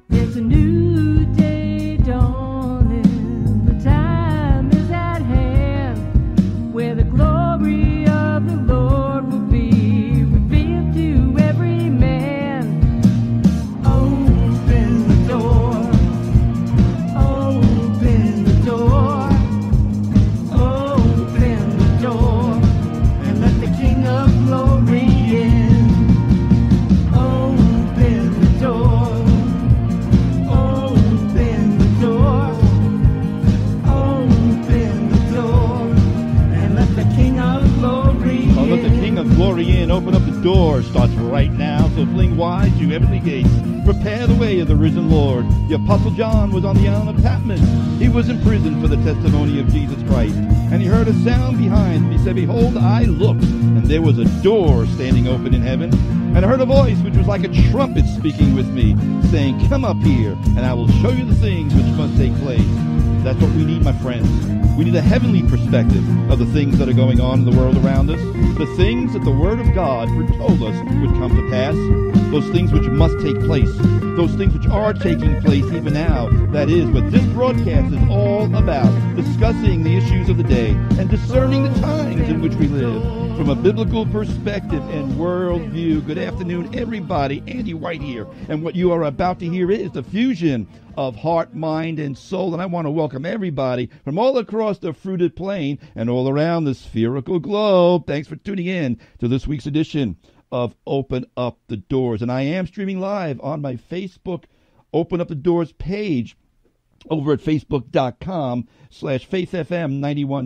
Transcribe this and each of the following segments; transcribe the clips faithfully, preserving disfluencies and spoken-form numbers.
There's a new day dawning, the time is at hand, where the glory of the Lord will be revealed to every man. Open the door, open the door, open the door, and let the King of Glory in. Open the door. Open the door, open the door, and let the King of Glory in. Oh, let the King of Glory in. Open up the door. Starts right now. So fling wide you heavenly gates. Prepare the way of the risen Lord. The Apostle John was on the island of Patmos. He was in prison for the testimony of Jesus Christ. And he heard a sound behind him. He said, behold, I looked, and there was a door standing open in heaven. And I heard a voice which was like a trumpet speaking with me, saying, come up here, and I will show you the things which must take place. That's what we need, my friends. We need a heavenly perspective of the things that are going on in the world around us, the things that the Word of God foretold us would come to pass, those things which must take place, those things which are taking place even now. That is what this broadcast is all about, discussing the issues of the day and discerning the times in which we live from a biblical perspective and worldview. Good afternoon, everybody. Andy White here, and what you are about to hear is the fusion of heart, mind, and soul. And I want to welcome everybody from all across the fruited plain and all around the spherical globe. Thanks for tuning in to this week's edition of Open Up the Doors. And I am streaming live on my Facebook Open Up the Doors page over at facebook.com slash faithfm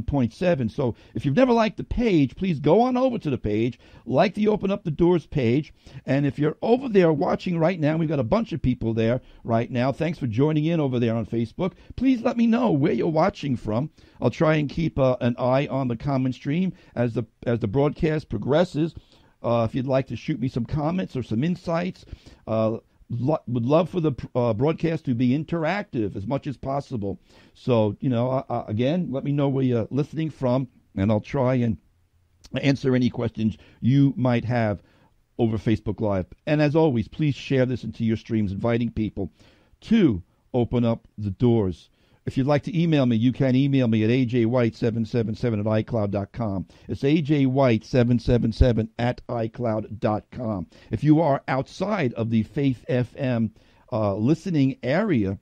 91.7. So if you've never liked the page, please go on over to the page, like the Open Up the Doors page. And if you're over there watching right now, we've got a bunch of people there right now. Thanks for joining in over there on Facebook. Please let me know where you're watching from. I'll try and keep uh, an eye on the comment stream as the as the broadcast progresses. Uh, if you'd like to shoot me some comments or some insights, uh, lo- would love for the uh, broadcast to be interactive as much as possible. So, you know, uh, uh, again, let me know where you're listening from, and I'll try and answer any questions you might have over Facebook Live. And as always, please share this into your streams, inviting people to open up the doors. If you'd like to email me, you can email me at a j white seven seven seven at i cloud dot com. It's a j white seven seven seven at i cloud dot com. If you are outside of the Faith F M uh, listening area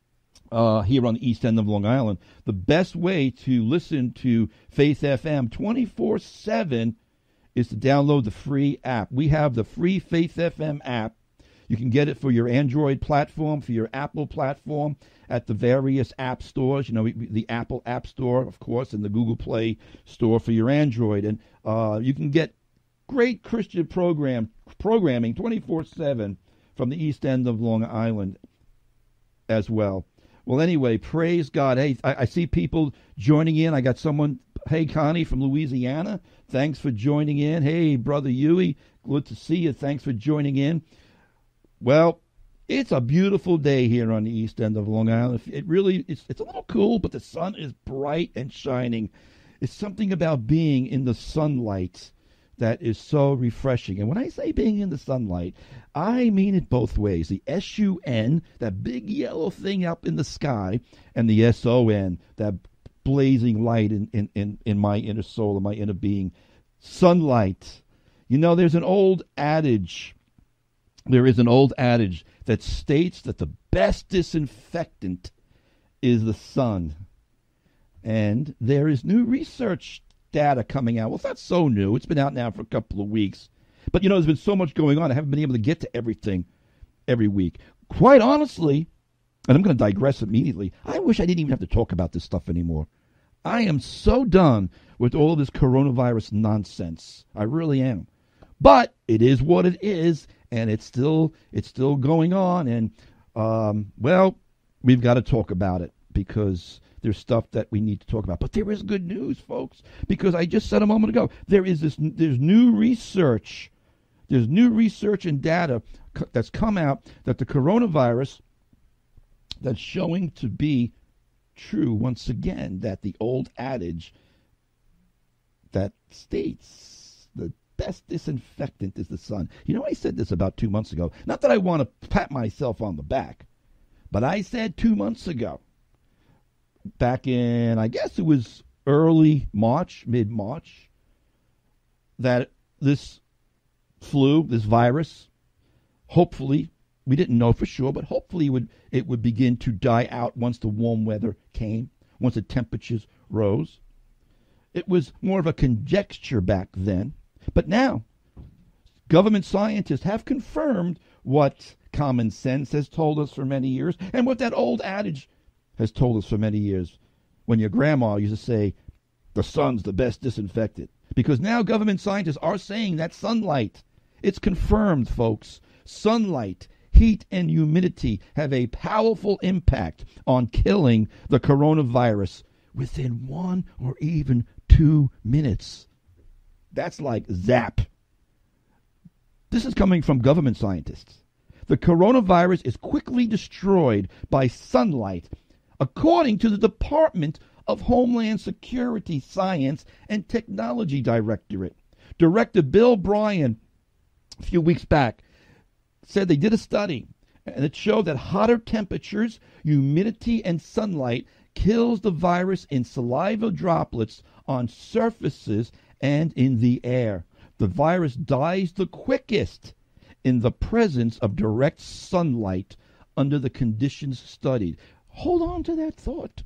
uh, here on the east end of Long Island, the best way to listen to Faith F M twenty-four seven is to download the free app. We have the free Faith F M app. You can get it for your Android platform, for your Apple platform, at the various app stores. You know, the Apple App Store, of course, and the Google Play Store for your Android. And uh, you can get great Christian program programming twenty-four seven from the east end of Long Island as well. Well, anyway, praise God. Hey, I, I see people joining in. I got someone, hey, Connie from Louisiana. Thanks for joining in. Hey, Brother Huey, good to see you. Thanks for joining in. Well, it's a beautiful day here on the east end of Long Island. It really, it's, it's a little cool, but the sun is bright and shining. It's something about being in the sunlight that is so refreshing. And when I say being in the sunlight, I mean it both ways. The S U N, that big yellow thing up in the sky, and the S O N, that blazing light in, in, in, in my inner soul, in my inner being. Sunlight. You know, there's an old adage. There is an old adage that states that the best disinfectant is the sun. And there is new research data coming out. Well, it's not so new. It's been out now for a couple of weeks. But, you know, there's been so much going on. I haven't been able to get to everything every week. Quite honestly, and I'm going to digress immediately, I wish I didn't even have to talk about this stuff anymore. I am so done with all of this coronavirus nonsense. I really am. But it is what it is, and it's still it's still going on. And, um, well, we've got to talk about it because there's stuff that we need to talk about. But there is good news, folks, because I just said a moment ago, there is this there's new research. There's new research and data that's come out that the coronavirus that's showing to be true once again, that the old adage that states the best disinfectant is the sun. You know, I said this about two months ago. Not that I want to pat myself on the back, But I said two months ago, back in, I guess it was early March, mid-March, that this flu, this virus, hopefully, we didn't know for sure, but hopefully it would, it would begin to die out once the warm weather came, once the temperatures rose. It was more of a conjecture back then. But now, government scientists have confirmed what common sense has told us for many years, and what that old adage has told us for many years, when your grandma used to say, the sun's the best disinfectant. Because now government scientists are saying that sunlight, it's confirmed, folks, sunlight, heat, and humidity have a powerful impact on killing the coronavirus within one or even two minutes. That's like zap. This is coming from government scientists. The coronavirus is quickly destroyed by sunlight, according to the Department of Homeland Security Science and Technology Directorate. Director Bill Bryan, a few weeks back, said they did a study, and it showed that hotter temperatures, humidity, and sunlight kills the virus in saliva droplets on surfaces and in the air. The virus dies the quickest in the presence of direct sunlight under the conditions studied. Hold on to that thought.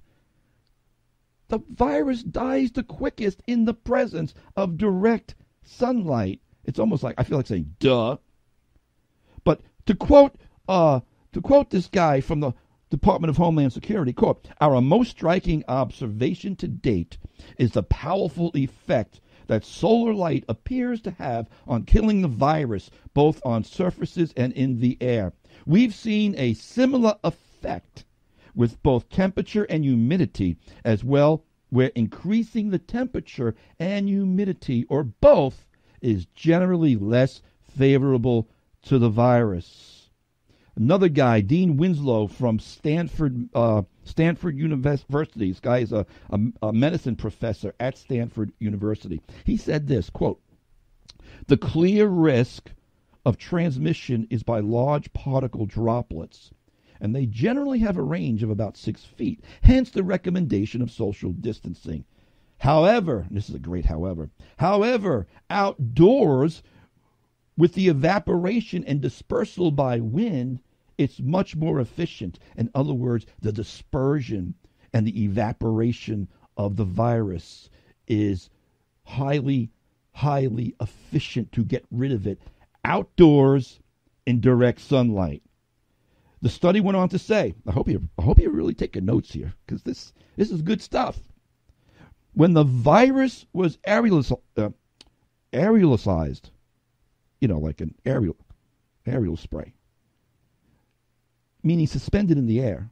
The virus dies the quickest in the presence of direct sunlight. It's almost like, I feel like saying, duh. But to quote, uh, to quote this guy from the Department of Homeland Security, quote, our most striking observation to date is the powerful effect that solar light appears to have on killing the virus, both on surfaces and in the air. We've seen a similar effect with both temperature and humidity as well, where increasing the temperature and humidity, or both, is generally less favorable to the virus. Another guy, Dean Winslow from Stanford uh, Stanford University. This guy is a, a, a medicine professor at Stanford University. He said this, quote, the clear risk of transmission is by large particle droplets, and they generally have a range of about six feet, hence the recommendation of social distancing. However, and this is a great however, however, outdoors, with the evaporation and dispersal by wind, it's much more efficient. In other words, the dispersion and the evaporation of the virus is highly, highly efficient to get rid of it outdoors in direct sunlight. The study went on to say, I hope you, I hope you're really taking notes here, because this, this is good stuff. When the virus was aerolis, uh, aerosolized, you know, like an aerial, aerial spray, meaning suspended in the air,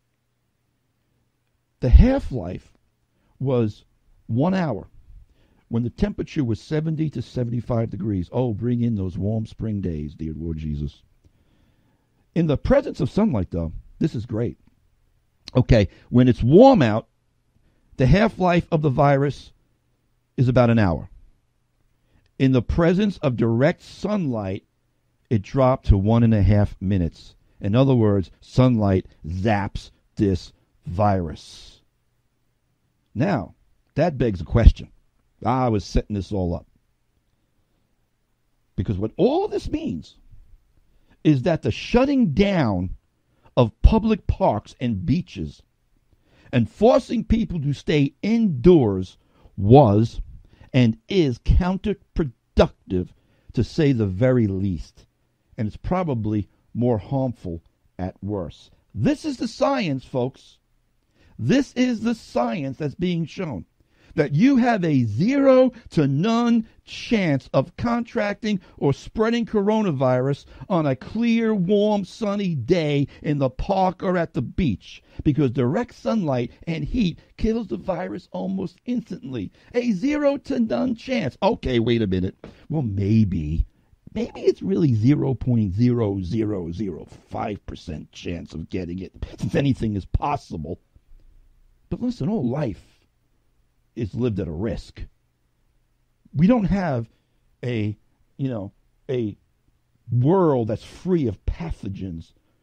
the half-life was one hour when the temperature was seventy to seventy-five degrees. Oh, bring in those warm spring days, dear Lord Jesus. In the presence of sunlight, though, this is great. Okay, when it's warm out, the half-life of the virus is about an hour. In the presence of direct sunlight, it dropped to one and a half minutes. In other words, sunlight zaps this virus. Now, that begs a question. I was setting this all up. Because what all of this means is that the shutting down of public parks and beaches and forcing people to stay indoors was and is counterproductive, to say the very least. And it's probably more harmful at worst. This is the science, folks. This is the science that's being shown. That you have a zero to none chance of contracting or spreading coronavirus on a clear, warm, sunny day in the park or at the beach, because direct sunlight and heat kills the virus almost instantly. A zero to none chance. Okay, wait a minute. Well, maybe. Maybe it's really zero point zero zero zero five percent chance of getting it, since anything is possible. But listen, all life is lived at a risk. We don't have a, you know, a world that's free of pathogens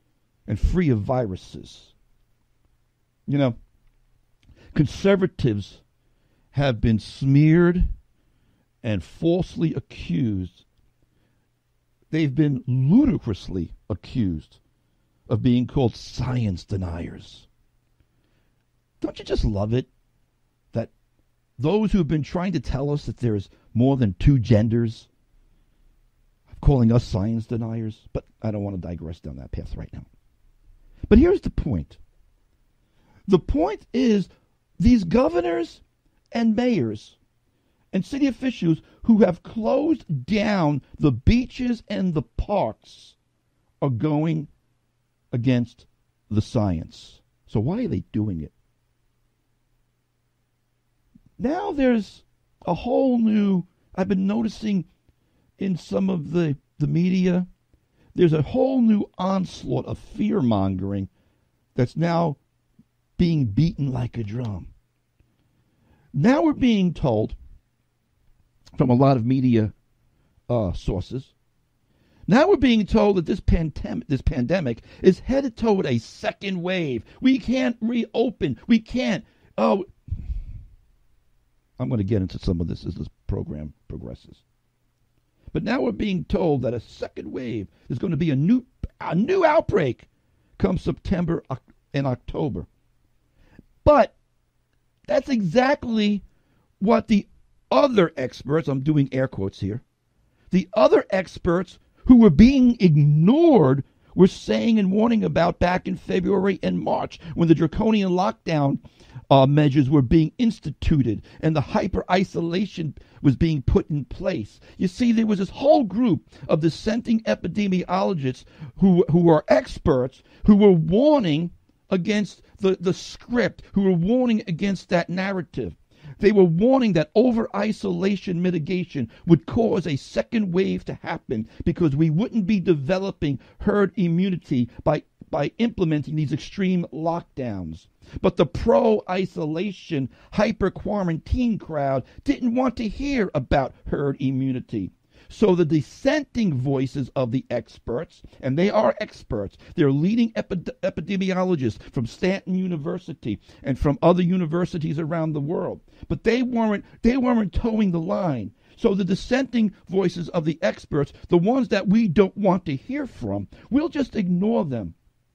and free of viruses. You know, conservatives have been smeared and falsely accused. They've been ludicrously accused of being called science deniers. Don't you just love it that those who have been trying to tell us that there's more than two genders are calling us science deniers? But I don't want to digress down that path right now. But here's the point. The point is these governors and mayors and city officials who have closed down the beaches and the parks are going against the science. So why are they doing it? Now there's a whole new, I've been noticing in some of the, the media, there's a whole new onslaught of fear-mongering that's now being beaten like a drum. Now we're being told from a lot of media uh, sources, now we're being told that this pandemic, this pandemic is headed toward a second wave. We can't reopen. We can't. Oh, I'm going to get into some of this as this program progresses. But now we're being told that a second wave is going to be a new, a new outbreak come September and October. But that's exactly what the other experts, I'm doing air quotes here, the other experts who were being ignored were saying and warning about back in February and March when the draconian lockdown uh, measures were being instituted and the hyper-isolation was being put in place. You see, there was this whole group of dissenting epidemiologists who, who are experts who were warning against the, the script, who were warning against that narrative. They were warning that over-isolation mitigation would cause a second wave to happen because we wouldn't be developing herd immunity by, by implementing these extreme lockdowns. But the pro-isolation, hyper-quarantine crowd didn't want to hear about herd immunity. So the dissenting voices of the experts, and they are experts, they're leading epi- epidemiologists from Stanton University and from other universities around the world. But they weren't, they weren't towing the line. So the dissenting voices of the experts, the ones that we don't want to hear from, we'll just ignore them.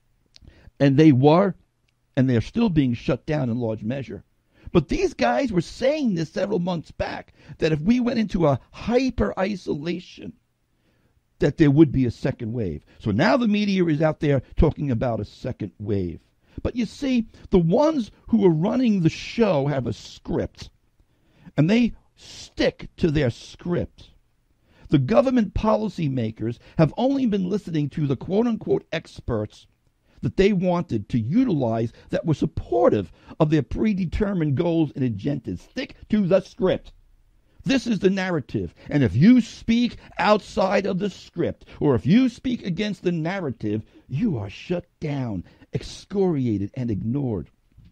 And they were, and they're still being shut down in large measure. But these guys were saying this several months back, that if we went into a hyper-isolation, that there would be a second wave. So now the media is out there talking about a second wave. But you see, the ones who are running the show have a script, and they stick to their script. The government policymakers have only been listening to the quote-unquote experts that they wanted to utilize that were supportive of their predetermined goals and agendas. Stick to the script. This is the narrative. And if you speak outside of the script, or if you speak against the narrative, you are shut down, excoriated, and ignored.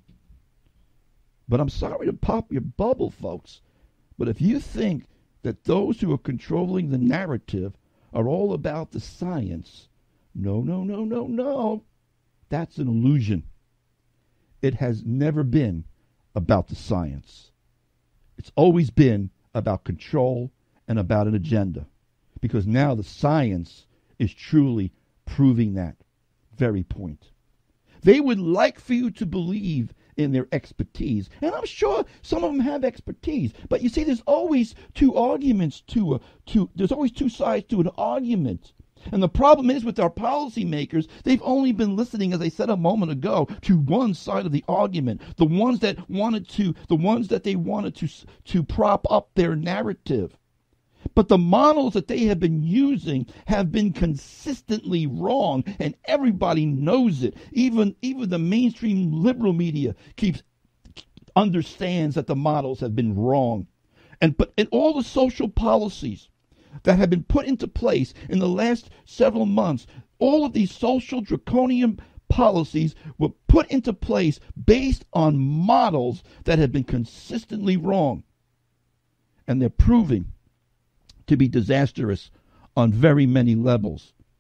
But I'm sorry to pop your bubble, folks, but if you think that those who are controlling the narrative are all about the science, no, no, no, no, no. That's an illusion. It has never been about the science. It's always been about control and about an agenda. Because now the science is truly proving that very point. They would like for you to believe in their expertise. And I'm sure some of them have expertise. But you see, there's always two arguments to a, to, there's always two sides to an argument. And the problem is with our policymakers, they've only been listening, as I said a moment ago, to one side of the argument. The ones that wanted to, the ones that they wanted to, to prop up their narrative. But the models that they have been using have been consistently wrong, and everybody knows it. Even, even the mainstream liberal media keeps understands that the models have been wrong. And but in all the social policies that have been put into place in the last several months, all of these social draconian policies were put into place based on models that have been consistently wrong. And they're proving to be disastrous on very many levels.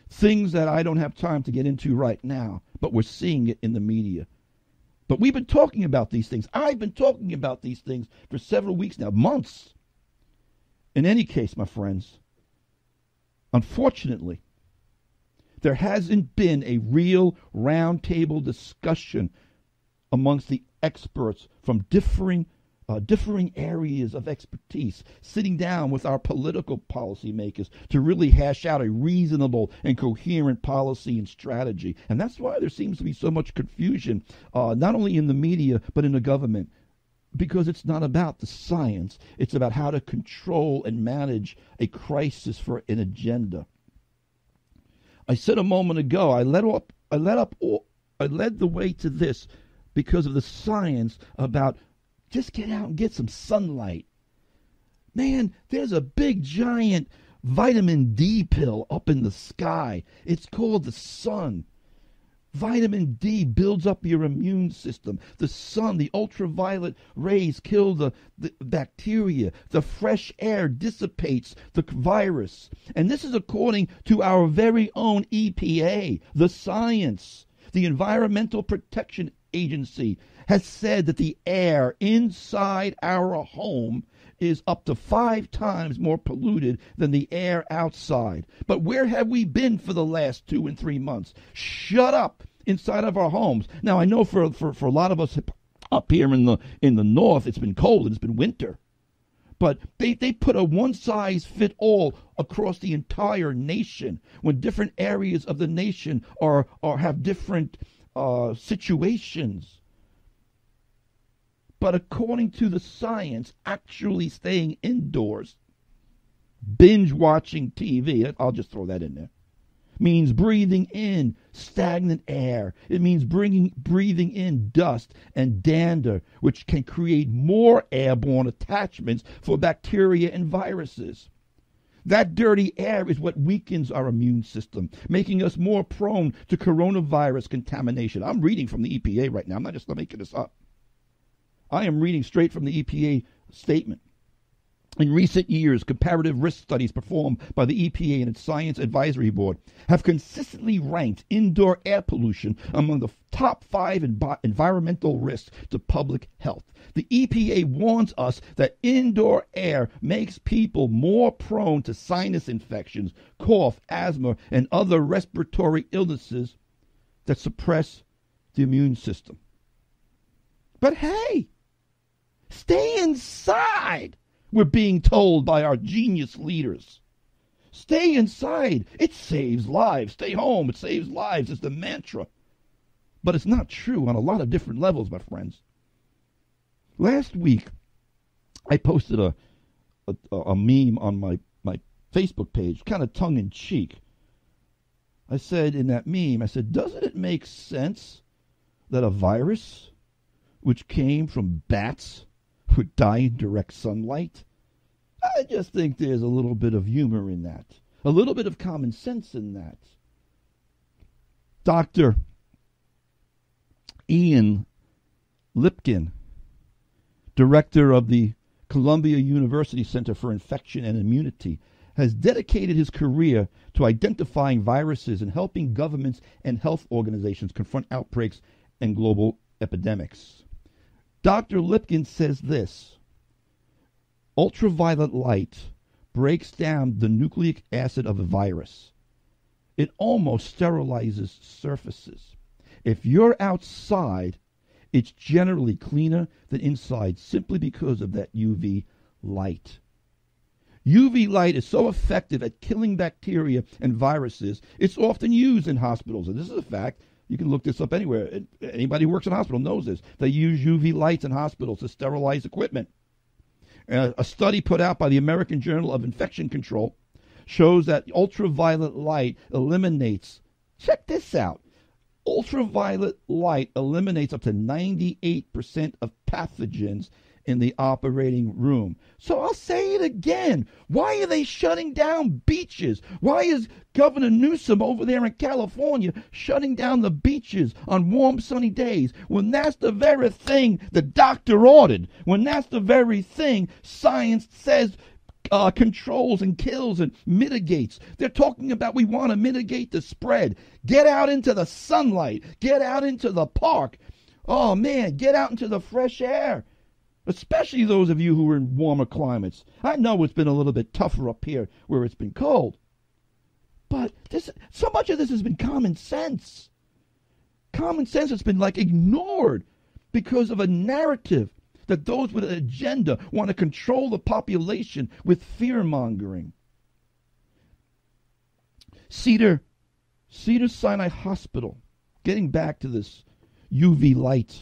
things that I don't have time to get into right now, but we're seeing it in the media. But we've been talking about these things. I've been talking about these things for several weeks now, months. In any case, my friends, unfortunately, there hasn't been a real roundtable discussion amongst the experts from differing uh, differing areas of expertise, sitting down with our political policymakers to really hash out a reasonable and coherent policy and strategy. And that's why there seems to be so much confusion, uh, not only in the media, but in the government. Because it's not about the science. It's about how to control and manage a crisis for an agenda. I said a moment ago, I led up, I led up, I led the way to this because of the science about just get out and get some sunlight. Man, there's a big giant vitamin D pill up in the sky. It's called the sun. Vitamin D builds up your immune system. The sun, the ultraviolet rays kill the, the bacteria. The fresh air dissipates the virus. And this is according to our very own E P A, the science. The Environmental Protection Agency has said that the air inside our home is up to five times more polluted than the air outside. But where have we been for the last two and three months? Shut up inside of our homes. Now, I know for, for, for a lot of us up here in the in the north, it's been cold and it's been winter. But they, they put a one-size-fit-all across the entire nation when different areas of the nation are, are have different uh, situations. But according to the science, actually staying indoors, binge watching T V, I'll just throw that in there, means breathing in stagnant air. It means bringing, breathing in dust and dander, which can create more airborne attachments for bacteria and viruses. That dirty air is what weakens our immune system, making us more prone to coronavirus contamination. I'm reading from the E P A right now. I'm not just making this up. I am reading straight from the E P A statement. In recent years, comparative risk studies performed by the E P A and its Science Advisory Board have consistently ranked indoor air pollution among the top five envi- environmental risks to public health. The E P A warns us that indoor air makes people more prone to sinus infections, cough, asthma, and other respiratory illnesses that suppress the immune system. But hey, stay inside, we're being told by our genius leaders. Stay inside. It saves lives. Stay home. It saves lives. It's the mantra. But it's not true on a lot of different levels, my friends. Last week, I posted a a, a meme on my, my Facebook page, kind of tongue-in-cheek. I said in that meme, I said, doesn't it make sense that a virus which came from bats would die in direct sunlight? I just think there's a little bit of humor in that, a little bit of common sense in that. Doctor Ian Lipkin, director of the Columbia University Center for Infection and Immunity, has dedicated his career to identifying viruses and helping governments and health organizations confront outbreaks and global epidemics. Doctor Lipkin says this: ultraviolet light breaks down the nucleic acid of a virus. It almost sterilizes surfaces. If you're outside, it's generally cleaner than inside simply because of that U V light. U V light is so effective at killing bacteria and viruses, it's often used in hospitals. And this is a fact. You can look this up anywhere. Anybody who works in a hospital knows this. They use U V lights in hospitals to sterilize equipment. Uh, a study put out by the American Journal of Infection Control shows that ultraviolet light eliminates, check this out, ultraviolet light eliminates up to ninety-eight percent of pathogens in the operating room. So I'll say it again. Why are they shutting down beaches? Why is Governor Newsom over there in California shutting down the beaches on warm, sunny days when that's the very thing the doctor ordered, when that's the very thing science says uh, controls and kills and mitigates. They're talking about we want to mitigate the spread. Get out into the sunlight. Get out into the park. Oh, man, get out into the fresh air. Especially those of you who are in warmer climates. I know it's been a little bit tougher up here where it's been cold. But this, so much of this has been common sense. Common sense has been like ignored because of a narrative that those with an agenda want to control the population with fear-mongering. Cedar, Cedar Sinai Hospital, getting back to this U V light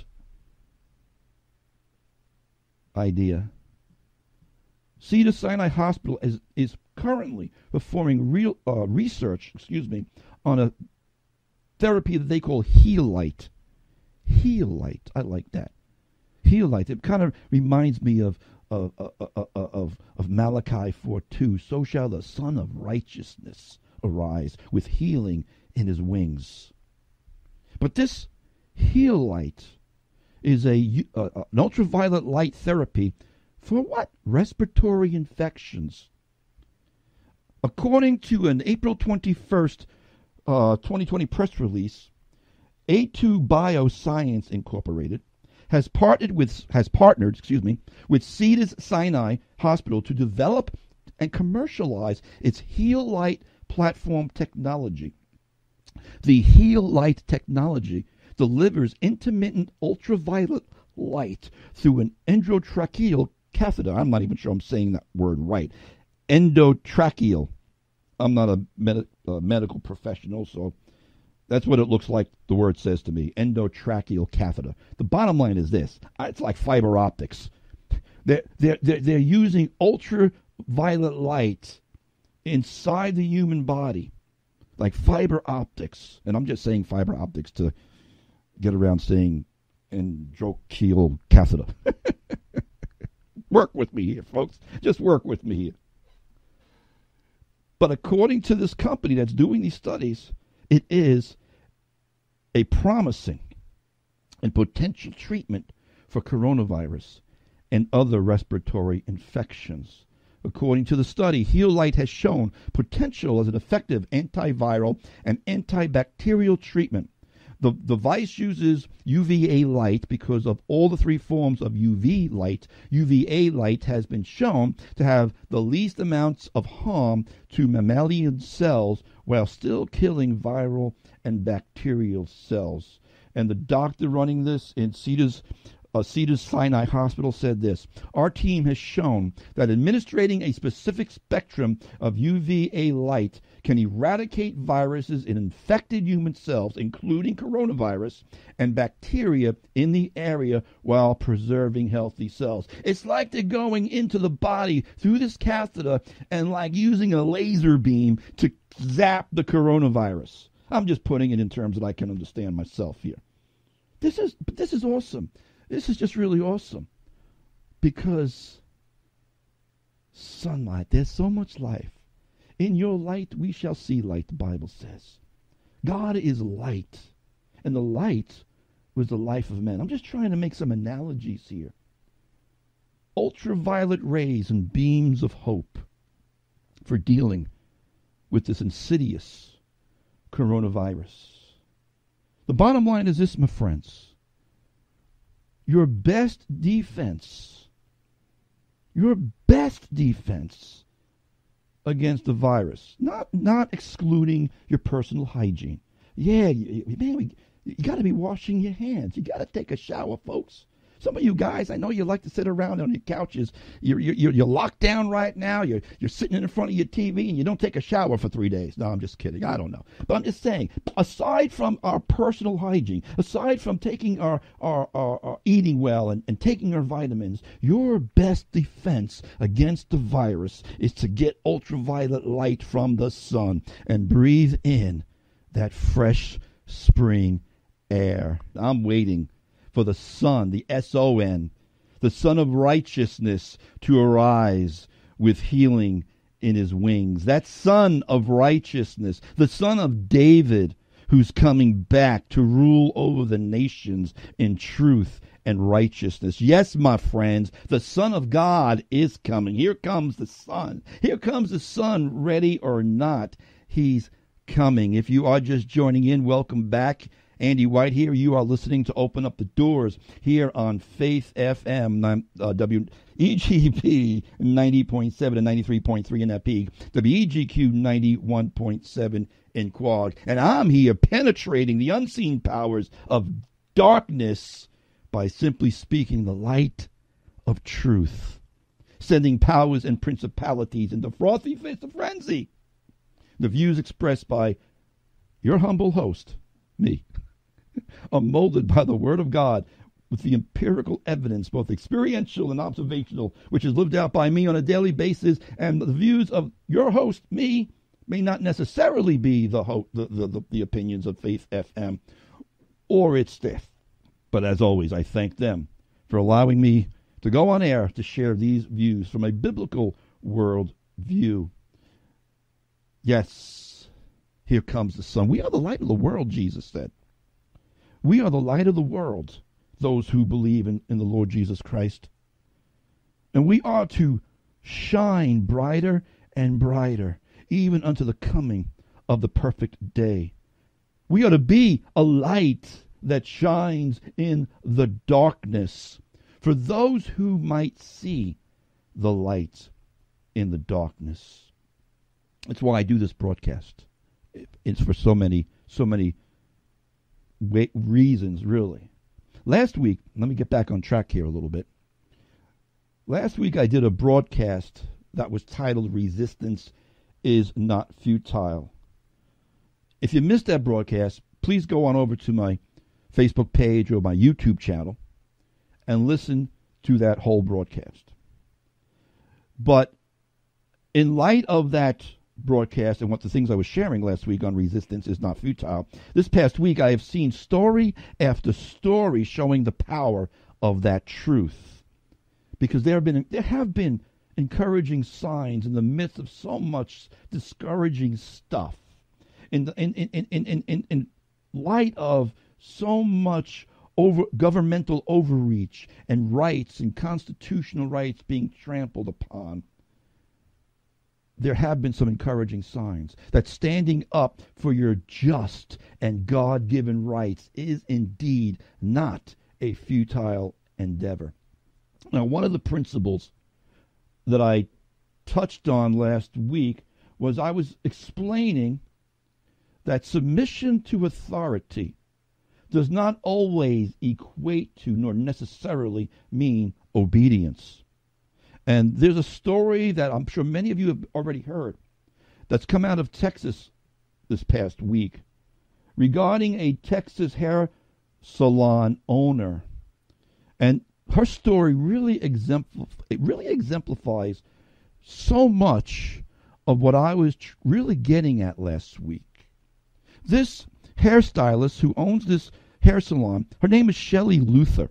idea. Cedar Sinai Hospital is, is currently performing real uh, research, excuse me, on a therapy that they call Heal Light. Heal Light, I like that. Heal Light. It kind of reminds me of of of of, of Malachi four two. So shall the Son of Righteousness arise with healing in his wings. But this Heal Light is a, uh, an ultraviolet light therapy for what? Respiratory infections. According to an April twenty-first, uh, twenty twenty press release, A two Bioscience Incorporated has partnered with has partnered, excuse me, with Cedar Sinai Hospital to develop and commercialize its Heal Light platform technology. The Heal Light technology delivers intermittent ultraviolet light through an endotracheal catheter. I'm not even sure I'm saying that word right. Endotracheal. I'm not a med- uh, medical professional, so that's what it looks like the word says to me. Endotracheal catheter. The bottom line is this. It's like fiber optics. They're, they're, they're, they're using ultraviolet light inside the human body, like fiber optics. And I'm just saying fiber optics to get around saying endotracheal catheter. Work with me here, folks. Just work with me here. But according to this company that's doing these studies, it is a promising and potential treatment for coronavirus and other respiratory infections. According to the study, Heal Light has shown potential as an effective antiviral and antibacterial treatment. The device uses U V A light because of all the three forms of U V light. U V A light has been shown to have the least amounts of harm to mammalian cells while still killing viral and bacterial cells. And the doctor running this in Cedar's Uh, Cedar Sinai Hospital said this: our team has shown that administering a specific spectrum of U V A light can eradicate viruses in infected human cells, including coronavirus and bacteria in the area, while preserving healthy cells. It's like they're going into the body through this catheter and like using a laser beam to zap the coronavirus. I'm just putting it in terms that I can understand myself here. This is, this is awesome. This is just really awesome because sunlight, there's so much life. In your light we shall see light, the Bible says. God is light, and the light was the life of man. I'm just trying to make some analogies here. Ultraviolet rays and beams of hope for dealing with this insidious coronavirus. The bottom line is this, my friends. Your best defense, your best defense against the virus, not not excluding your personal hygiene. Yeah, you, man, we, you got to be washing your hands. You got to take a shower, folks. Some of you guys, I know you like to sit around on your couches. You're, you're, you're locked down right now. You're, you're sitting in front of your T V and you don't take a shower for three days. No, I'm just kidding. I don't know. But I'm just saying, aside from our personal hygiene, aside from taking our, our, our, our eating well and, and taking our vitamins, your best defense against the virus is to get ultraviolet light from the sun and breathe in that fresh spring air. I'm waiting for the Son, the S O N, the Son of Righteousness, to arise with healing in his wings. That Son of Righteousness, the Son of David, who's coming back to rule over the nations in truth and righteousness. Yes, my friends, the Son of God is coming. Here comes the Son. Here comes the Son, ready or not. He's coming. If you are just joining in, welcome back. Andy White here. You are listening to Open Up the Doors here on Faith F M, uh, W E G P ninety point seven and ninety-three point three in that peak, W E G Q ninety-one point seven in Quad. And I'm here penetrating the unseen powers of darkness by simply speaking the light of truth, sending powers and principalities into frothy fits of frenzy. The views expressed by your humble host, me, are molded by the Word of God with the empirical evidence, both experiential and observational, which is lived out by me on a daily basis, and the views of your host, me, may not necessarily be the, ho- the, the, the, the opinions of Faith F M or its staff. But as always, I thank them for allowing me to go on air to share these views from a biblical world view. Yes, here comes the Son. We are the light of the world, Jesus said. We are the light of the world, those who believe in, in the Lord Jesus Christ. And we are to shine brighter and brighter, even unto the coming of the perfect day. We are to be a light that shines in the darkness, for those who might see the light in the darkness. That's why I do this broadcast. It's for so many, so many wa- reasons, really. Last week, let me get back on track here a little bit. Last week I did a broadcast that was titled Resistance is Not Futile. If you missed that broadcast, please go on over to my Facebook page or my YouTube channel and listen to that whole broadcast. But in light of that broadcast and what the things I was sharing last week on Resistance is Not Futile, this past week I have seen story after story showing the power of that truth. Because there have been there have been encouraging signs in the midst of so much discouraging stuff. In the, in, in, in, in, in, in light of so much over governmental overreach and rights and constitutional rights being trampled upon, there have been some encouraging signs that standing up for your just and God-given rights is indeed not a futile endeavor. Now, one of the principles that I touched on last week was I was explaining that submission to authority does not always equate to nor necessarily mean obedience. And there's a story that I'm sure many of you have already heard that's come out of Texas this past week regarding a Texas hair salon owner. And her story really, exemplif- it really exemplifies so much of what I was tr- really getting at last week. This hairstylist who owns this hair salon, her name is Shelley Luther.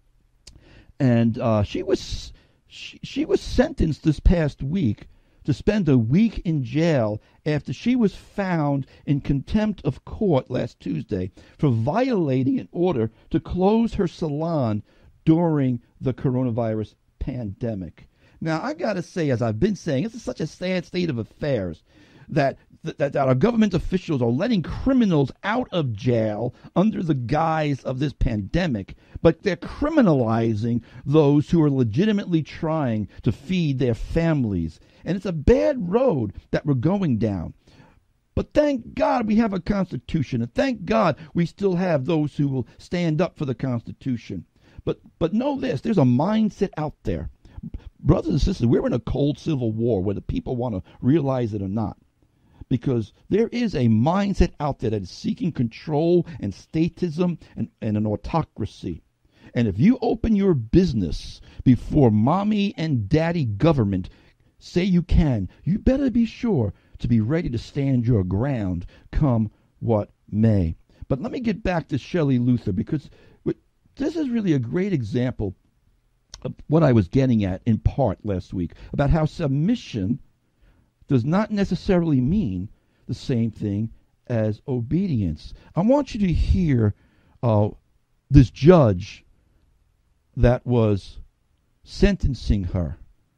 And uh, she was... She, she was sentenced this past week to spend a week in jail after she was found in contempt of court last Tuesday for violating an order to close her salon during the coronavirus pandemic. Now, I got to say, as I've been saying, this is such a sad state of affairs that That, that our government officials are letting criminals out of jail under the guise of this pandemic, but they're criminalizing those who are legitimately trying to feed their families. And it's a bad road that we're going down. But thank God we have a Constitution, and thank God we still have those who will stand up for the Constitution. But but know this, there's a mindset out there. Brothers and sisters, we're in a cold civil war, whether people want to realize it or not. Because there is a mindset out there that is seeking control and statism and, and an autocracy. And if you open your business before mommy and daddy government say you can, you better be sure to be ready to stand your ground come what may. But let me get back to Shelley Luther, because this is really a great example of what I was getting at in part last week, about how submission does not necessarily mean the same thing as obedience. I want you to hear uh, this judge that was sentencing her.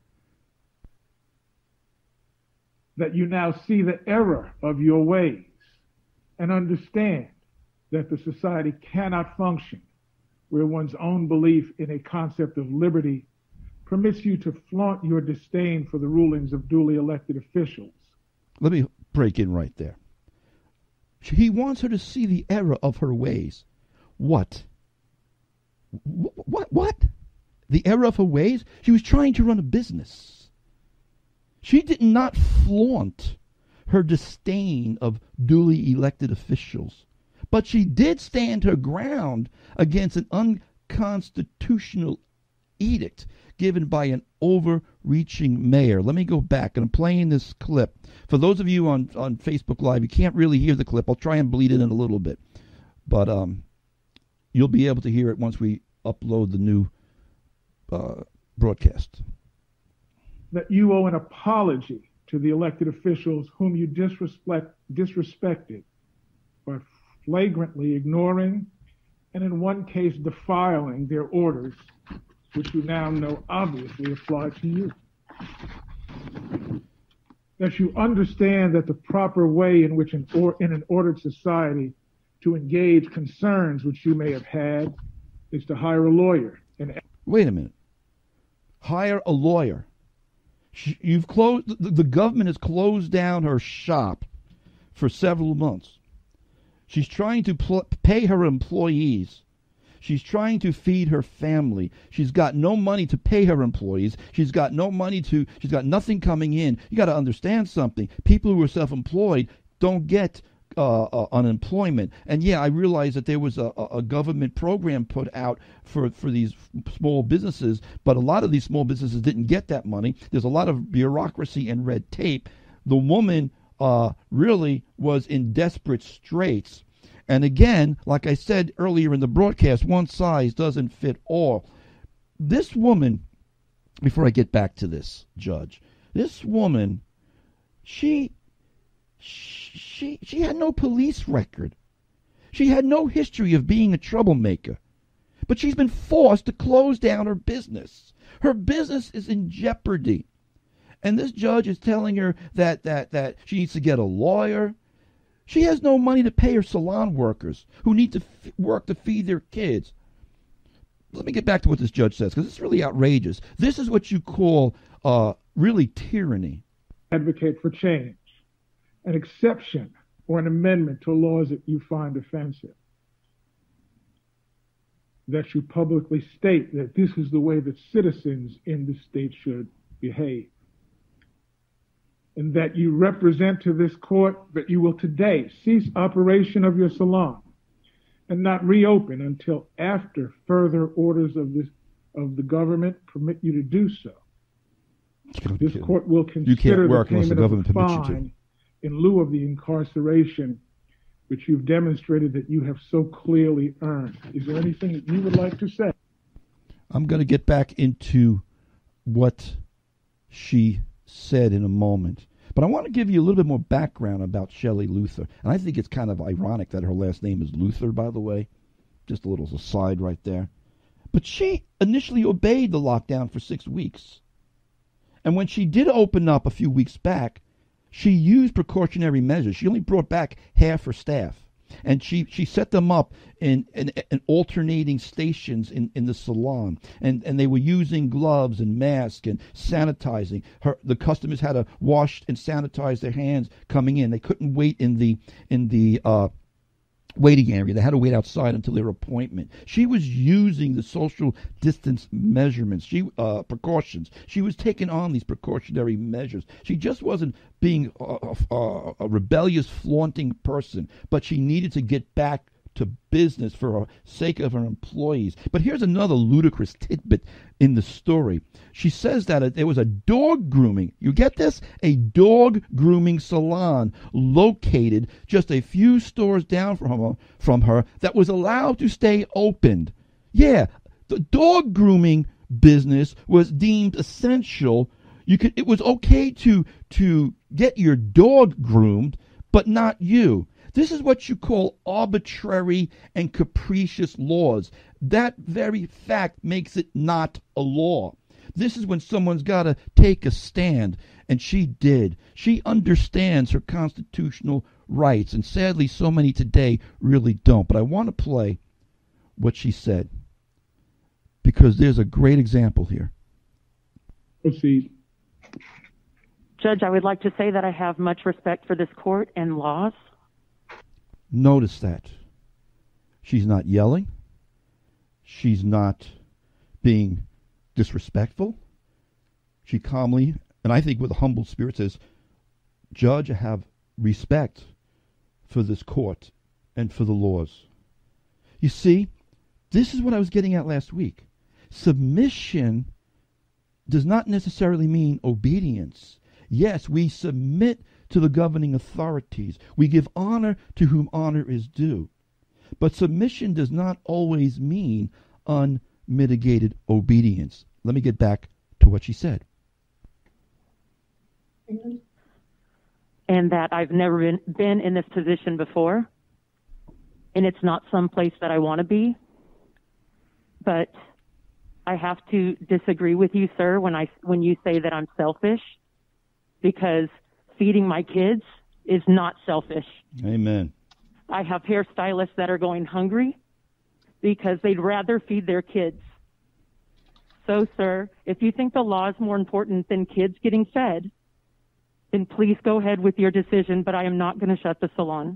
That you now see the error of your ways and understand that the society cannot function where one's own belief in a concept of liberty permits you to flaunt your disdain for the rulings of duly elected officials. Let me break in right there. He wants her to see the error of her ways. What? What? What? The error of her ways? She was trying to run a business. She did not flaunt her disdain of duly elected officials, but she did stand her ground against an unconstitutional edict given by an overreaching mayor. Let me go back, and I'm playing this clip. For those of you on, on Facebook Live, you can't really hear the clip. I'll try and bleed it in a little bit. But um, you'll be able to hear it once we upload the new uh, broadcast. That you owe an apology to the elected officials whom you disrespect, disrespected by flagrantly ignoring and in one case defiling their orders, which you now know obviously apply to you. That you understand that the proper way in which an or, in an ordered society to engage concerns which you may have had is to hire a lawyer. And wait a minute. Hire a lawyer. You've closed. The, the government has closed down her shop for several months. She's trying to pl- pay her employees. She's trying to feed her family. She's got no money to pay her employees. She's got no money to, she's got nothing coming in. You got to understand something. People who are self-employed don't get uh, uh, unemployment. And yeah, I realize that there was a, a government program put out for, for these small businesses, but a lot of these small businesses didn't get that money. There's a lot of bureaucracy and red tape. The woman uh, really was in desperate straits. And again, like I said earlier in the broadcast, one size doesn't fit all. This woman, before I get back to this, Judge, this woman, she, she, she had no police record. She had no history of being a troublemaker. But she's been forced to close down her business. Her business is in jeopardy. And this judge is telling her that, that, that she needs to get a lawyer. She has no money to pay her salon workers who need to f- work to feed their kids. Let me get back to what this judge says, because it's really outrageous. This is what you call uh, really tyranny. Advocate for change, an exception or an amendment to laws that you find offensive. That you publicly state that this is the way that citizens in the state should behave. And that you represent to this court that you will today cease operation of your salon and not reopen until after further orders of this of the government permit you to do so. This court will consider the payment of a fine in lieu of the incarceration which you've demonstrated that you have so clearly earned. Is there anything that you would like to say? I'm going to get back into what she said in a moment. But I want to give you a little bit more background about Shelley Luther. And I think it's kind of ironic that her last name is Luther, by the way. Just a little aside right there. But she initially obeyed the lockdown for six weeks. And when she did open up a few weeks back, she used precautionary measures. She only brought back half her staff. And she, she set them up in, in, in alternating stations in, in the salon. And, and they were using gloves and masks and sanitizing. Her, the customers had to wash and sanitize their hands coming in. They couldn't wait in the in the uh, waiting area. They had to wait outside until their appointment. She was using the social distance measurements, she uh, precautions. She was taking on these precautionary measures. She just wasn't being a, a, a rebellious, flaunting person, but she needed to get back to business for the sake of her employees. But here's another ludicrous tidbit in the story. She says that there was a dog grooming, you get this? A dog grooming salon located just a few stores down from her, from her that was allowed to stay opened. Yeah, the dog grooming business was deemed essential. You could, it was okay to, to get your dog groomed, but not you. This is what you call arbitrary and capricious laws. That very fact makes it not a law. This is when someone's got to take a stand, and she did. She understands her constitutional rights, and sadly so many today really don't. But I want to play what she said, because there's a great example here. Proceed. Judge, I would like to say that I have much respect for this court and laws. Notice that. She's not yelling. She's not being disrespectful. She calmly, and I think with a humble spirit, says, Judge, I have respect for this court and for the laws. You see, this is what I was getting at last week. Submission does not necessarily mean obedience. Yes, we submit to the governing authorities. We give honor to whom honor is due. But submission does not always mean unmitigated obedience. Let me get back to what she said. And that I've never been, been in this position before. And it's not some place that I want to be. But I have to disagree with you, sir, when I when you say that I'm selfish, because feeding my kids is not selfish. Amen. I have hairstylists that are going hungry because they'd rather feed their kids. So, sir, if you think the law is more important than kids getting fed, then please go ahead with your decision, but I am not going to shut the salon.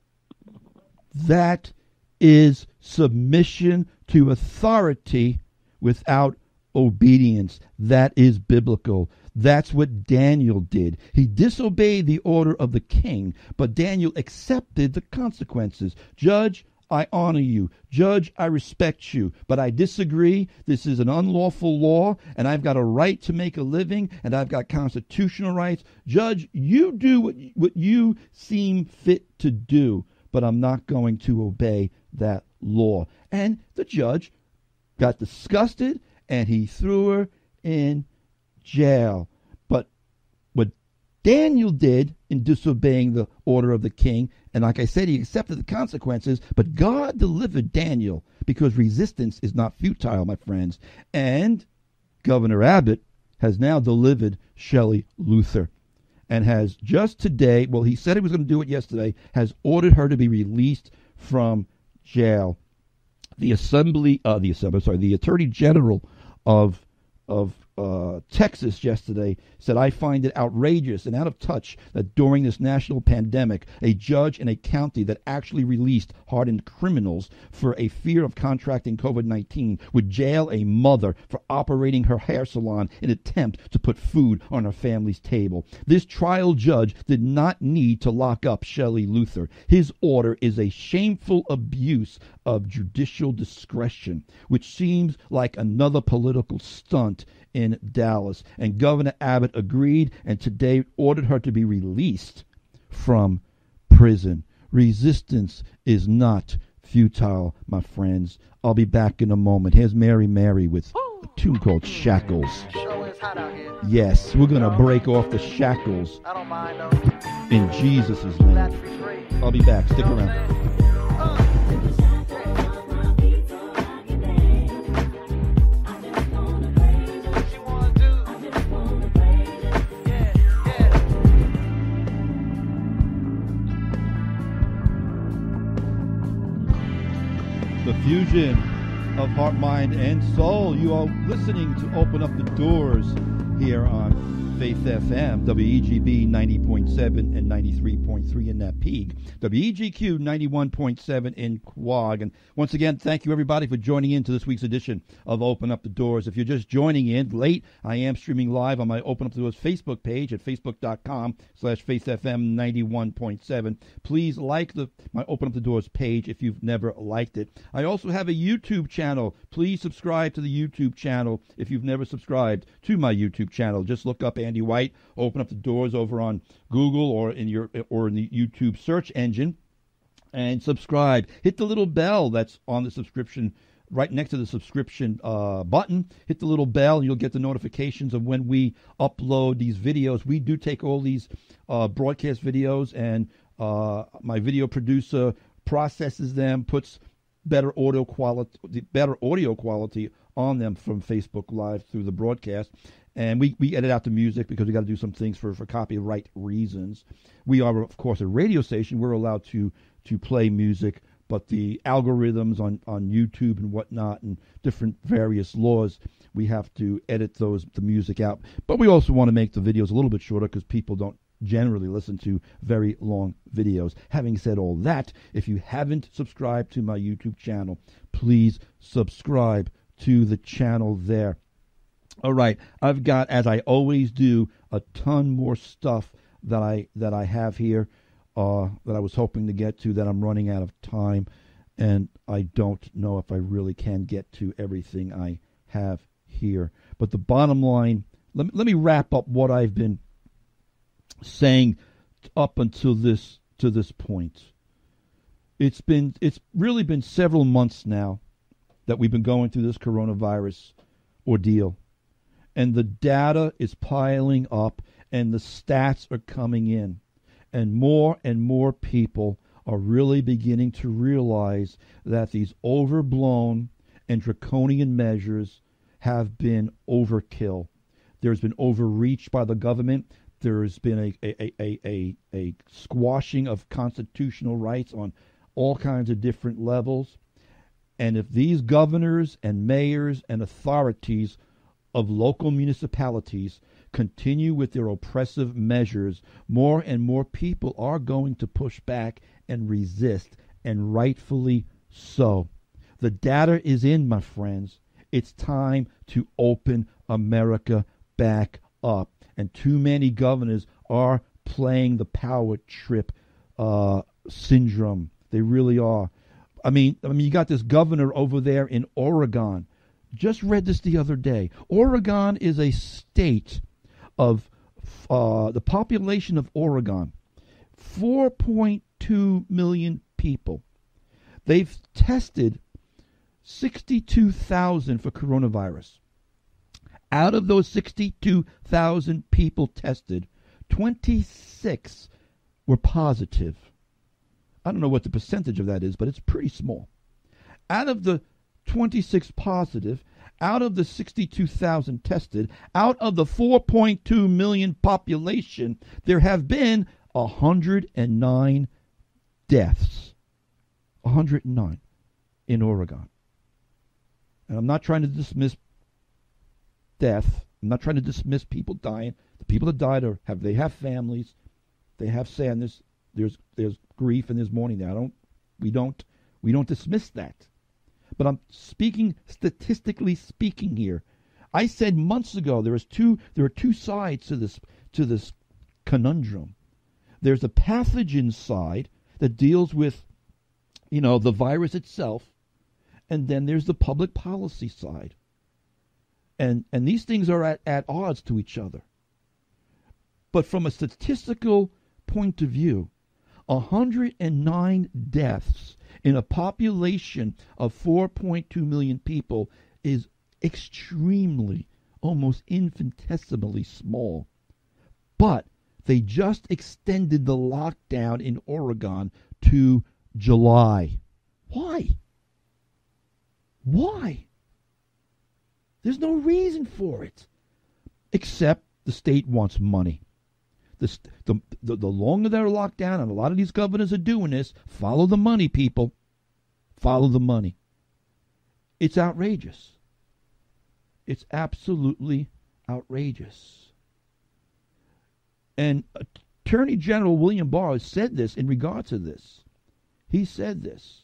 That is submission to authority without obedience. That is biblical. That's what Daniel did. He disobeyed the order of the king, but Daniel accepted the consequences. Judge, I honor you. Judge, I respect you, but I disagree. This is an unlawful law, and I've got a right to make a living, and I've got constitutional rights. Judge, you do what, what you seem fit to do, but I'm not going to obey that law. And the judge got disgusted, and he threw her in jail. But what Daniel did in disobeying the order of the king, and like I said, he accepted the consequences, but God delivered Daniel, because resistance is not futile, my friends. And Governor Abbott has now delivered Shelley Luther, and has just today, well, he said he was going to do it yesterday, has ordered her to be released from jail. The assembly, uh, the assembly, sorry, the Attorney General of of uh, Texas yesterday said, I find it outrageous and out of touch that during this national pandemic, a judge in a county that actually released hardened criminals for a fear of contracting COVID nineteen would jail a mother for operating her hair salon in an attempt to put food on her family's table. This trial judge did not need to lock up Shelley Luther. His order is a shameful abuse of judicial discretion, which seems like another political stunt in Dallas. And Governor Abbott agreed and today ordered her to be released from prison. Resistance is not futile, my friends. I'll be back in a moment. Here's Mary Mary with a tune called Shackles. Yes, we're going to break off the shackles in Jesus' name. I'll be back. Stick around. The fusion of heart, mind, and soul. You are listening to Open Up the Doors here on Faith F M, W E G B ninety point seven and ninety-three point three in Napeague, W E G Q ninety-one point seven in Quag. And once again, thank you everybody for joining in to this week's edition of Open Up the Doors. If you're just joining in late, I am streaming live on my Open Up the Doors Facebook page at facebook.com slash faithfm ninety-one point seven. Please like the my Open Up the Doors page if you've never liked it. I also have a YouTube channel. Please subscribe to the YouTube channel if you've never subscribed to my YouTube channel. Just look up Andy White, Open Up the Doors over on Google or in your or in the YouTube search engine, and subscribe. Hit the little bell that's on the subscription, right next to the subscription uh, button. Hit the little bell, and you'll get the notifications of when we upload these videos. We do take all these uh, broadcast videos and Uh, my video producer processes them, puts better audio quality, better audio quality on them from Facebook Live through the broadcast. And we, we edit out the music because we got to do some things for, for copyright reasons. We are, of course, a radio station. We're allowed to to play music, but the algorithms on, on YouTube and whatnot and different various laws, we have to edit those the music out. But we also want to make the videos a little bit shorter because people don't generally listen to very long videos. Having said all that, if you haven't subscribed to my YouTube channel, please subscribe to the channel there. All right, I've got, as I always do, a ton more stuff that I that I have here uh, that I was hoping to get to that I'm running out of time, and I don't know if I really can get to everything I have here. But the bottom line, let me, let me wrap up what I've been saying up until this to this point. It's been it's really been several months now that we've been going through this coronavirus ordeal. And the data is piling up, and the stats are coming in. And more and more people are really beginning to realize that these overblown and draconian measures have been overkill. There's been overreach by the government. There's been a, a, a, a, a squashing of constitutional rights on all kinds of different levels. And if these governors and mayors and authorities of local municipalities continue with their oppressive measures, more and more people are going to push back and resist, and rightfully so. The data is in, my friends. It's time to open America back up. And too many governors are playing the power trip uh, syndrome. They really are. I mean, I mean, you got this governor over there in Oregon. Just read this the other day. Oregon is a state of uh, the population of Oregon, four point two million people. They've tested sixty-two thousand for coronavirus. Out of those sixty-two thousand people tested, twenty-six were positive. I don't know what the percentage of that is, but it's pretty small. Out of the twenty-six positive, out of the sixty-two thousand tested, out of the four point two million population, there have been one hundred nine deaths. one hundred nine in Oregon. And I'm not trying to dismiss death. I'm not trying to dismiss people dying. The people that died are have they have families, they have sadness. There's there's grief and there's mourning. I don't we don't we don't dismiss that. But I'm speaking statistically speaking here. I said months ago there is two there are two sides to this to this conundrum. There's a pathogen side that deals with, you know, the virus itself, and then there's the public policy side. And and these things are at, at odds to each other. But from a statistical point of view, one hundred nine deaths in a population of four point two million people is extremely, almost infinitesimally small. But they just extended the lockdown in Oregon to July. Why? Why? There's no reason for it, except the state wants money. The, the, the, the longer they're locked down, and a lot of these governors are doing this, follow the money, people. Follow the money. It's outrageous. It's absolutely outrageous. And Attorney General William Barr said this in regard to this. He said this.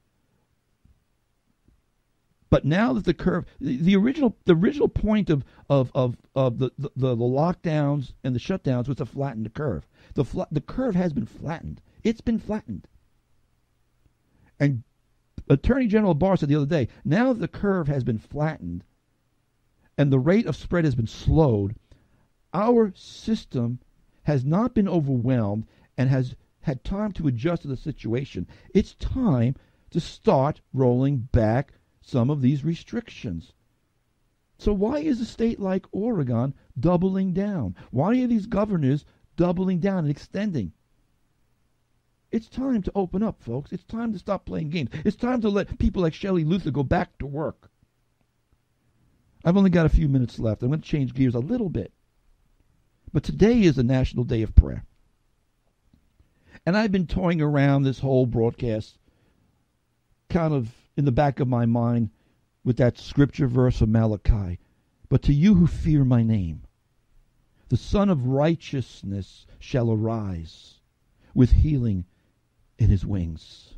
But now that the curve, the, the original, the original point of of of, of the, the, the lockdowns and the shutdowns was to flatten the curve. The fla- the curve has been flattened. It's been flattened. And Attorney General Barr said the other day, now that the curve has been flattened, and the rate of spread has been slowed, our system has not been overwhelmed and has had time to adjust to the situation. It's time to start rolling back some of these restrictions. So why is a state like Oregon doubling down? Why are these governors doubling down and extending? It's time to open up, folks. It's time to stop playing games. It's time to let people like Shelley Luther go back to work. I've only got a few minutes left. I'm going to change gears a little bit. But today is a National Day of Prayer. And I've been toying around this whole broadcast kind of in the back of my mind with that scripture verse of Malachi. But to you who fear my name, the Son of Righteousness shall arise with healing in his wings.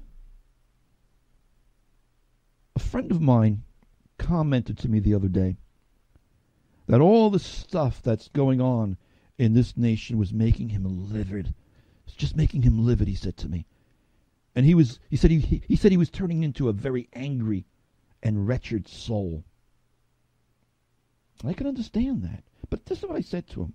A friend of mine commented to me the other day that all the stuff that's going on in this nation was making him livid. It's just making him livid, he said to me. And he was he said he, he he said he was turning into a very angry and wretched soul. I can understand that. But this is what I said to him.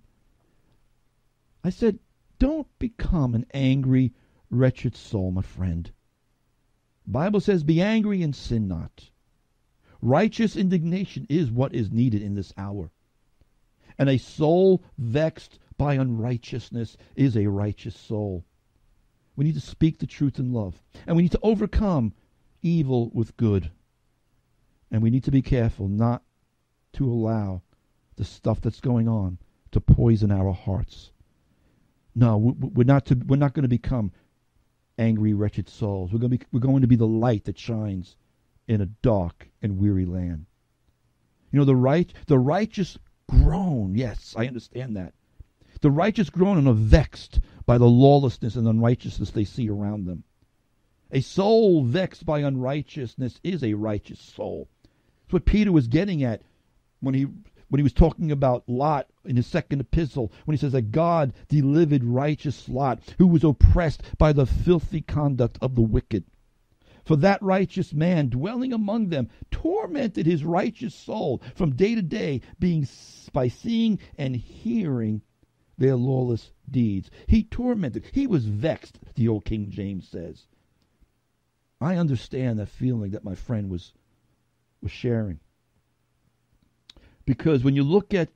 I said, don't become an angry, wretched soul, my friend. The Bible says, be angry and sin not. Righteous indignation is what is needed in this hour. And a soul vexed by unrighteousness is a righteous soul. We need to speak the truth in love. And we need to overcome evil with good. And we need to be careful not to allow the stuff that's going on to poison our hearts. No, we're not to, we're not going to become angry, wretched souls. We're going to be, we're going to be the light that shines in a dark and weary land. You know, the right, the righteous groan. Yes, I understand that. The righteous groan and are vexed by the lawlessness and unrighteousness they see around them. A soul vexed by unrighteousness is a righteous soul. That's what Peter was getting at when he when he was talking about Lot in his second epistle, when he says that God delivered righteous Lot, who was oppressed by the filthy conduct of the wicked. For that righteous man dwelling among them tormented his righteous soul from day to day, being by seeing and hearing their lawless deeds. He tormented. He was vexed, the old King James says. I understand that feeling that my friend was was sharing. Because when you look at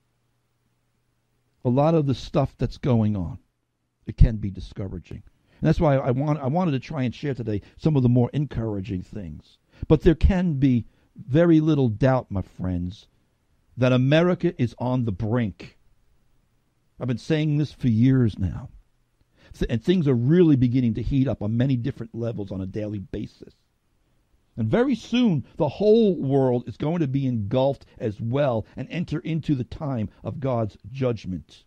a lot of the stuff that's going on, it can be discouraging. And that's why I want I wanted to try and share today some of the more encouraging things. But there can be very little doubt, my friends, that America is on the brink. I've been saying this for years now. And things are really beginning to heat up on many different levels on a daily basis. And very soon, the whole world is going to be engulfed as well and enter into the time of God's judgment.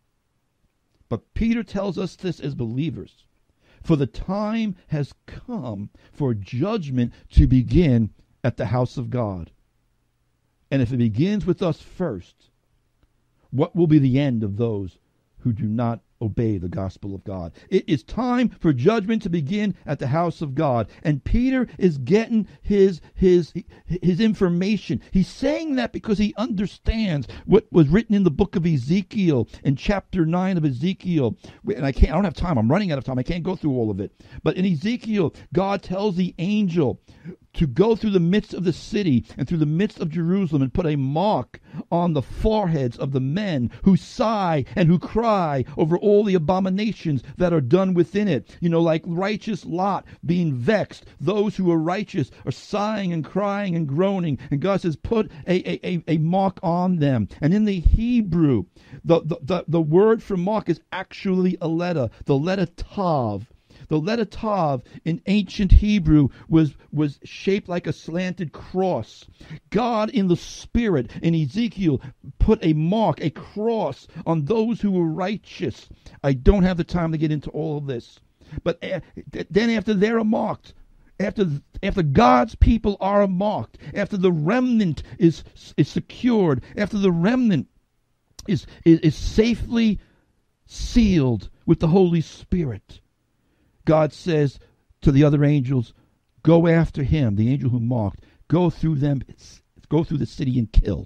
But Peter tells us this as believers. For the time has come for judgment to begin at the house of God. And if it begins with us first, what will be the end of those who do not obey the gospel of God? It is time for judgment to begin at the house of God. And Peter is getting his his his information. He's saying that because he understands what was written in the book of Ezekiel, in chapter nine of Ezekiel. And I can't I don't have time. I'm running out of time. I can't go through all of it. But in Ezekiel, God tells the angel to go through the midst of the city and through the midst of Jerusalem and put a mark on the foreheads of the men who sigh and who cry over all the abominations that are done within it. You know, like righteous Lot being vexed. Those who are righteous are sighing and crying and groaning. And God says, put a, a, a, a mark on them. And in the Hebrew, the, the, the, the word for mark is actually a letter, the letter Tav. The letter Tav in ancient Hebrew was, was shaped like a slanted cross. God in the Spirit in Ezekiel put a mark, a cross on those who were righteous. I don't have the time to get into all of this. But uh, then after they're marked, after after God's people are marked, after the remnant is, is secured, after the remnant is, is, is safely sealed with the Holy Spirit, God says to the other angels, go after him, the angel who marked, go through them, go through the city and kill.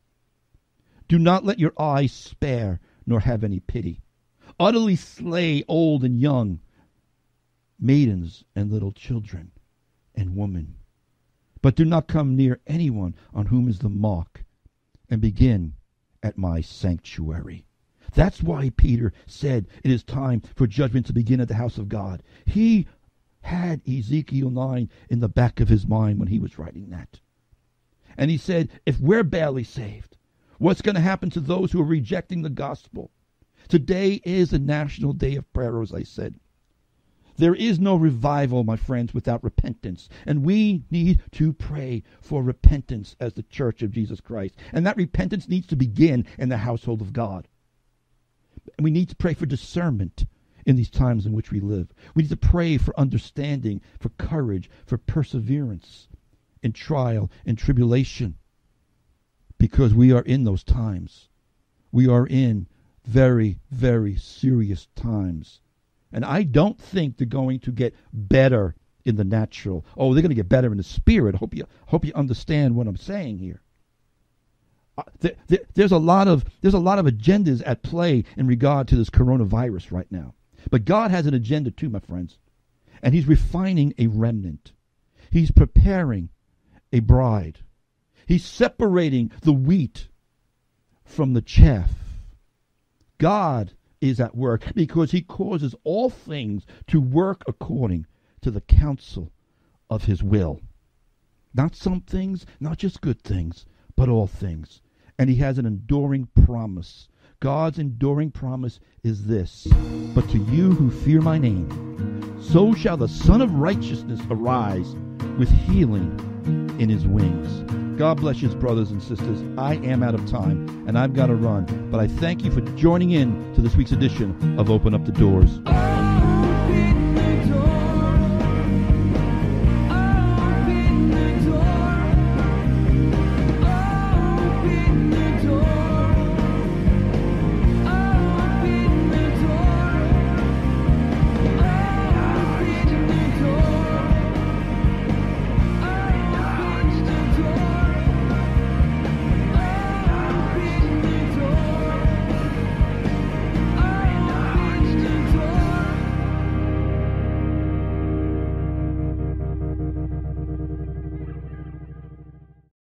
Do not let your eyes spare, nor have any pity. Utterly slay old and young, maidens and little children and women. But do not come near anyone on whom is the mark, and begin at my sanctuary. That's why Peter said it is time for judgment to begin at the house of God. He had Ezekiel nine in the back of his mind when he was writing that. And he said, if we're barely saved, what's going to happen to those who are rejecting the gospel? Today is a national day of prayer, as I said. There is no revival, my friends, without repentance. And we need to pray for repentance as the Church of Jesus Christ. And that repentance needs to begin in the household of God. And we need to pray for discernment in these times in which we live. We need to pray for understanding, for courage, for perseverance in trial and tribulation. Because we are in those times. We are in very, very serious times. And I don't think they're going to get better in the natural. Oh, they're going to get better in the spirit. Hope you hope you understand what I'm saying here. Uh, there, there, there's a lot of there's a lot of agendas at play in regard to this coronavirus right now. But God has an agenda too, my friends. And he's refining a remnant. He's preparing a bride. He's separating the wheat from the chaff. God is at work because he causes all things to work according to the counsel of his will. Not some things, not just good things, but all things. And he has an enduring promise. God's enduring promise is this: but to you who fear my name, so shall the Son of Righteousness arise with healing in his wings. God bless you, brothers and sisters. I am out of time, and I've got to run. But I thank you for joining in to this week's edition of Open Up the Doors.